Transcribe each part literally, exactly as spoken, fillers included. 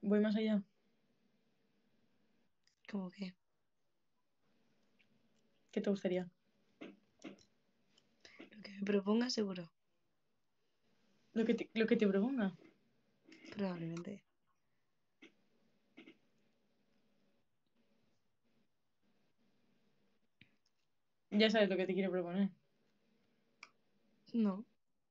voy más allá. ¿Cómo qué? ¿Qué te gustaría? Lo que me proponga, seguro. Lo que te, lo que te proponga. Probablemente. Ya sabes lo que te quiero proponer. No.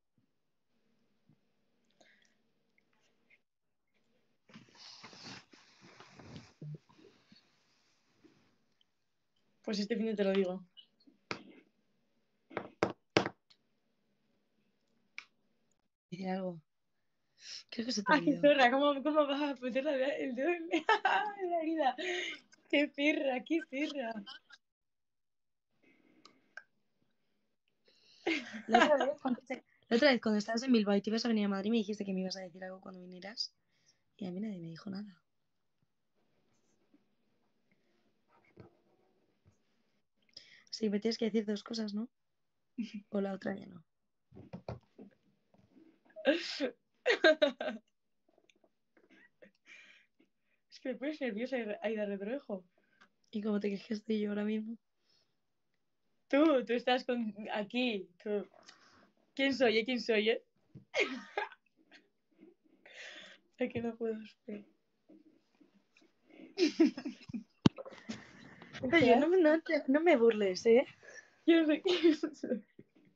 Pues este fin de te lo digo. Dice algo. Creo que se te ¡Ay, olvidó. zorra! ¿Cómo, cómo vas a meter la- el dedo en en la herida? ¡Qué perra, qué perra! La otra vez, cuando, te- la otra vez, cuando estabas en Bilbao y te ibas a venir a Madrid, me dijiste que me ibas a decir algo cuando vinieras. Y a mí nadie me dijo nada. Sí, me tienes que decir dos cosas, ¿no? O la otra ya no. Es que me pones nerviosa, Aida Redrojo. ¿Y cómo te crees que estoy yo ahora mismo? Tú, tú estás con... aquí. Tú. ¿Quién soy, eh? ¿Quién soy, eh? Es que no puedo esperar. Oye, no, me- no, te- no me burles, ¿eh? ¿Quién soy? ¿Quién soy?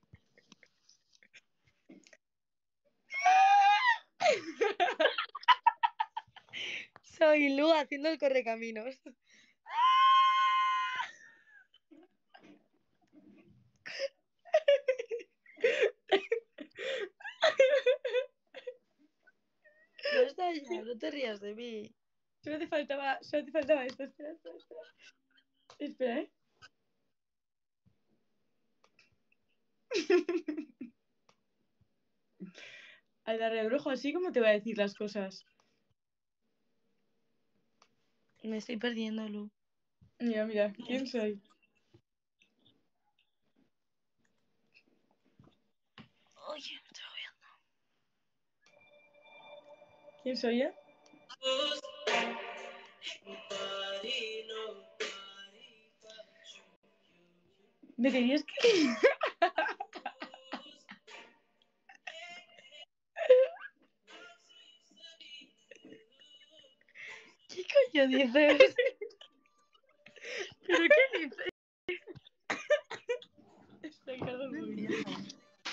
Soy Lu haciendo el correcaminos. Basta ya, no te rías de mí. Solo te faltaba, solo te faltaba esto. Espera, espera, espera. Espera, ¿eh? Aida Redrojo, así como te va a decir las cosas. Me estoy perdiendo, Lu. Mira, mira, ¿quién soy? Oye, me estoy agobiando. ¿Quién soy, eh? ¿Me querías que...? ¿Qué coño dices? ¿Pero qué dices? Estoy cargando No un poquito. entiendo.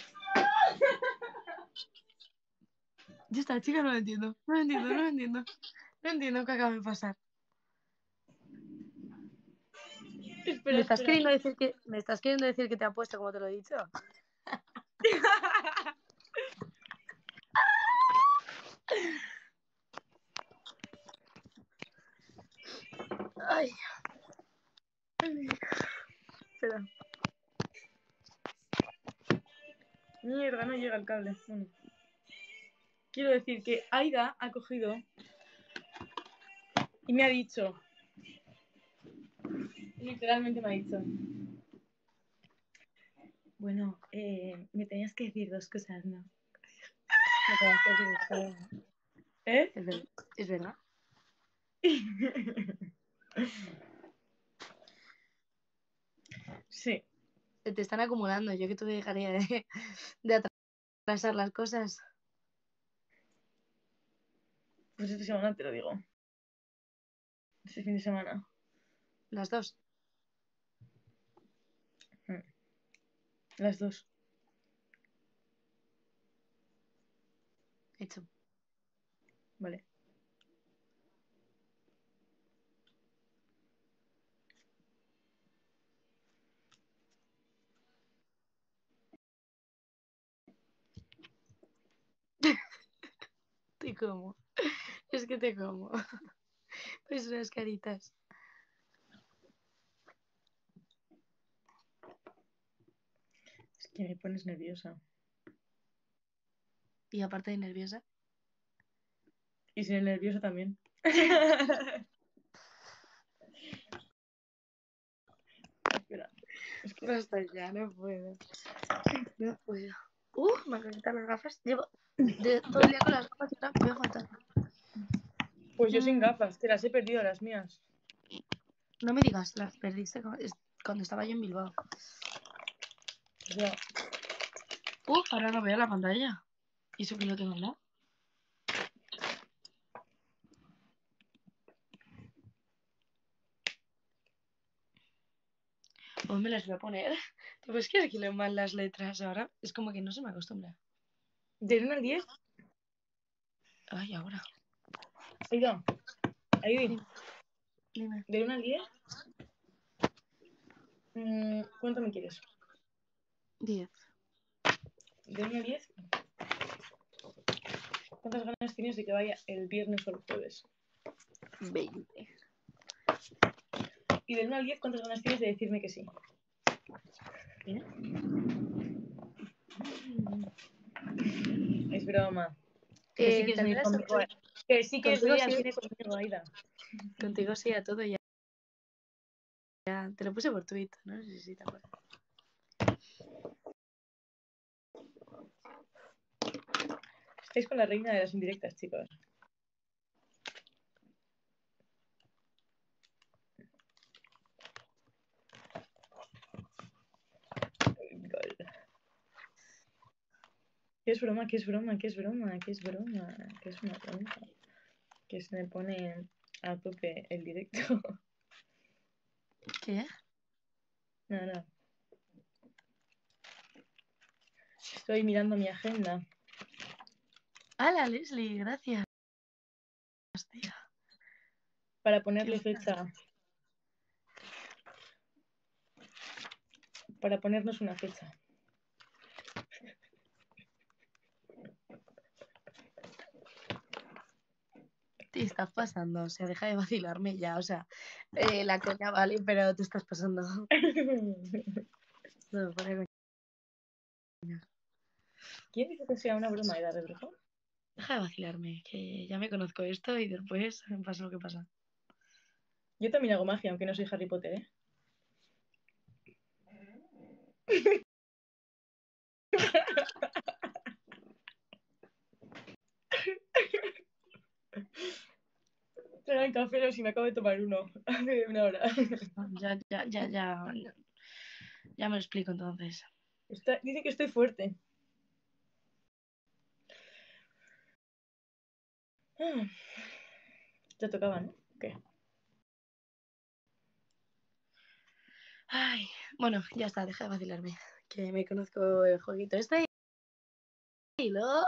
Ya está, chica, no lo entiendo. No lo entiendo, no lo entiendo. No entiendo qué acaba de pasar. Espera, ¿Me estás espera. queriendo decir que, me estás queriendo decir que te ha puesto como te lo he dicho? Ay, Espera. Mierda, no llega el cable. Bueno. Quiero decir que Aida ha cogido y me ha dicho, literalmente me ha dicho, bueno, eh, me tenías que decir dos cosas, ¿no? me tenías que decir esto. ¿Eh? Es verdad. Es verdad. Sí. Se te están acumulando. Yo que te dejaría de, de atrasar las cosas. Pues esta semana te lo digo. Este fin de semana. Las dos. Mm. Las dos. Hecho. Vale. Te como. Es que te como. Pues unas caritas. Es que me pones nerviosa. Y aparte de nerviosa. Y sin el nervioso también. Espera. Es que... Basta ya, no puedo. No puedo. Uh, me han quitado las gafas. Llevo de, todo el día con las gafas y ahora me voy a faltar. Pues Pues yo sin gafas, te las he perdido las mías. No me digas, las perdiste cuando estaba yo en Bilbao. Ya. Uf, ahora no veo la pantalla. ¿Y eso que lo tengo al lado? Pues me las voy a poner. Pues que aquí leo mal las letras ahora. Es como que no se me acostumbra. ¿Del uno al diez? Ay, ahora. Oiga, ahí. Dime. Dime. ¿Del uno al diez? Mm, ¿Cuánto me quieres? diez. ¿Del uno al diez? ¿Cuántas ganas tienes de que vaya el viernes o el jueves? veinte. Y del uno al diez, ¿cuántas ganas tienes de decirme que sí? ¿Eh? Es broma. Que sí Eh, quieres venir ¿Tendrás conmigo. otro? Que sí quieres Contigo venir al sí. cine conmigo, Aida. Contigo sí a todo ya. Ya te lo puse por Twitter, no sé si te acuerdas. Estáis con la reina de las indirectas, chicos. ¿Qué es broma? ¿Qué es broma? ¿Qué es broma? ¿Qué es broma? ¿Qué es una broma? Que se me pone a tope el directo. ¿Qué? Nada, nada. Estoy mirando mi agenda. ¡Hala, Leslie! Gracias. Hostia. Para ponerle fecha. Para ponernos una fecha. Te estás pasando, o sea, deja de vacilarme ya, o sea, eh, la coña vale, pero te estás pasando. No, pone coña. ¿Quién dice que sea una broma de edad de brujo? Deja de vacilarme, que ya me conozco esto y después pasa lo que pasa. Yo también hago magia, aunque no soy Harry Potter, ¿eh? Traigan café si me acabo de tomar uno hace una hora. Ya, ya, ya, ya. Ya me lo explico entonces. Está, dice que estoy fuerte. Ah, ya tocaba, ¿no? ¿Qué? Ay, bueno, ya está, deja de vacilarme. Que me conozco el jueguito este y luego.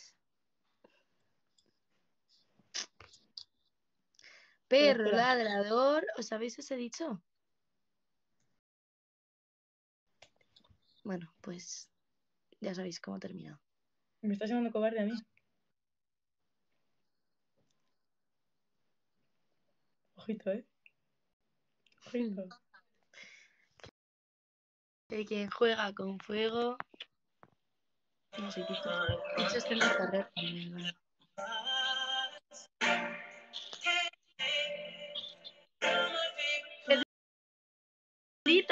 Perro Espera, espera. ladrador, ¿os sabéis ese dicho? Bueno, pues ya sabéis cómo termina. ¿Me estás llamando cobarde a mí? Ojito, ¿eh? Ojito. Que quien juega con fuego. No sé, dicho, dicho está en mi carrera también, ¿no? ¡Pedrito!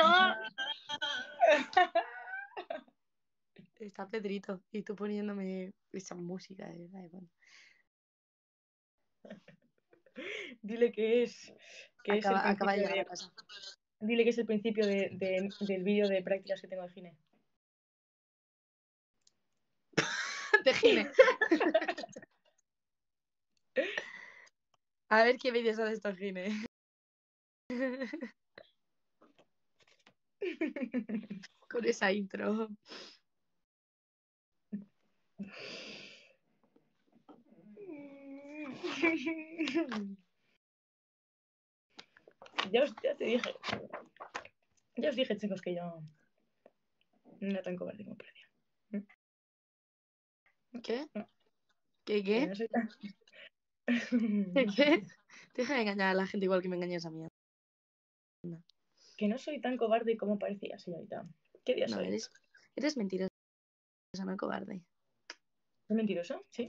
Está Pedrito y tú poniéndome esa música de verdad. Bueno. Dile que es, que es el Acaba, acaba de principio llegar a de. casa. Dile que es el principio de, de- del vídeo de prácticas que tengo de Gine. De Gine. A ver qué vídeos hace esta Gine. Con esa intro. Ya, os, ya te dije. Ya os dije, chicos, que yo no era tan cobarde como parecía. ¿Qué? ¿Qué Que qué? no soy tan. ¿Qué qué? Deja de engañar a la gente igual que me engañas a mí. Que no soy tan cobarde como parecía, señorita. ¿Qué día No, soy? eres, eres mentirosa, no cobarde. ¿Es mentirosa? Sí.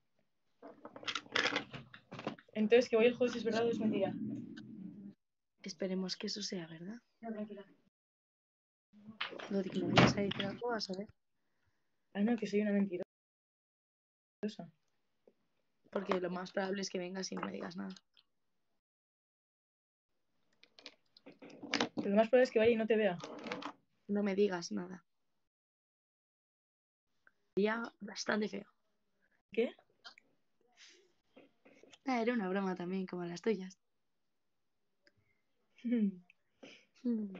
Entonces, que voy el jueves es verdad o es mentira. Esperemos que eso sea verdad. No, tranquila. Lo de que me vayas a decir algo, vas a ver. Ah, no, que soy una mentirosa. Porque lo más probable es que vengas y no me digas nada. Lo más probable es que vaya y no te vea. No me digas nada. Sería bastante feo. ¿Qué? Ah, era una broma también, como las tuyas. Hmm.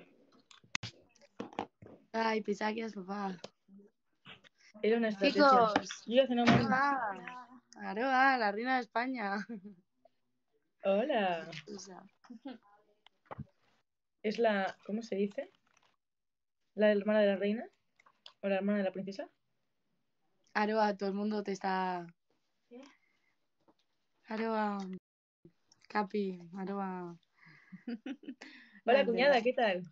Ay, pensaba que eras papá. Era una estrategia. Chicos, Yo ya cené mal. Aroa, Aroa, la reina de España. Hola. O sea, Es la... ¿Cómo se dice? ¿La hermana de la reina? ¿O la hermana de la princesa? Aroa, todo el mundo te está... ¿Qué? Aroa, Capi, Aroa... Hola, cuñada, ¿qué tal?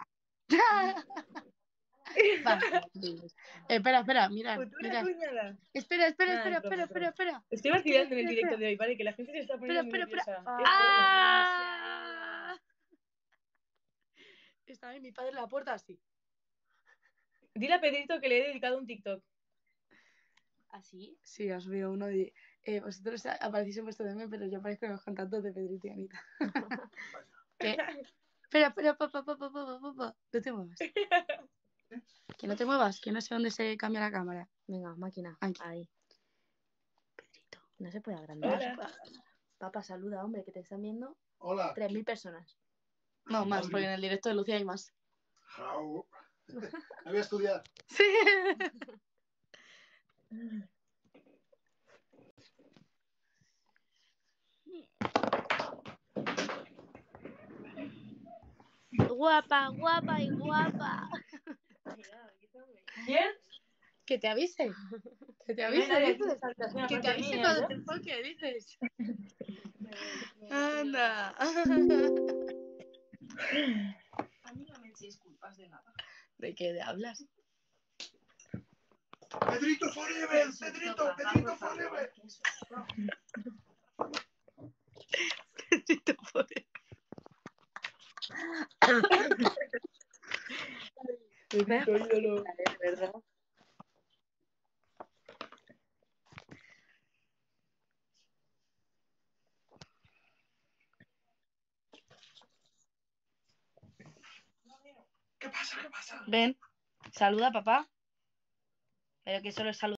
Va, espera, espera, mira, Futura mira. cuñada. Espera, espera, Nada, espera, es broma, espera, es broma. espera, espera. Estoy vacilando en el directo de hoy, ¿vale? Que la gente se está poniendo muy Espera, espera, nerviosa. espera. Es broma. ¡Ah! Estaba en mi padre en la puerta así. Dile a Pedrito que le he dedicado un TikTok. ¿Así? Sí, os veo uno de... Eh, vosotros aparecéis en vuestro D M, pero yo aparezco en los contactos de Pedrito y Anita. ¿Qué? Espera, espera, papá, papá, papá, papá. No te muevas. Que no te muevas, que no sé dónde se cambia la cámara. Venga, máquina. Aquí. Ahí. Pedrito. No se puede agrandar. Hola. Papá, saluda, hombre, que te están viendo Hola. tres mil personas. No, más, porque en el directo de Lucía hay más. Jau. Me voy a estudiar. Sí. Guapa, guapa y guapa. ¿Quién? Que te avise. Que te No hay avise, nadie aquí en dices. esta habitación, Que te aparte avise mía, cuando ¿ya? te enfoque, dices. Anda. A mí no me echéis culpas de nada. ¿De qué de hablas? Pedrito forever, Pedrito, Pedrito forever. Pedrito forever. Pedrito, ídolo. Es verdad. ¿Qué pasa? ¿Qué pasa? Ven, saluda, papá. Pero que solo es saludar.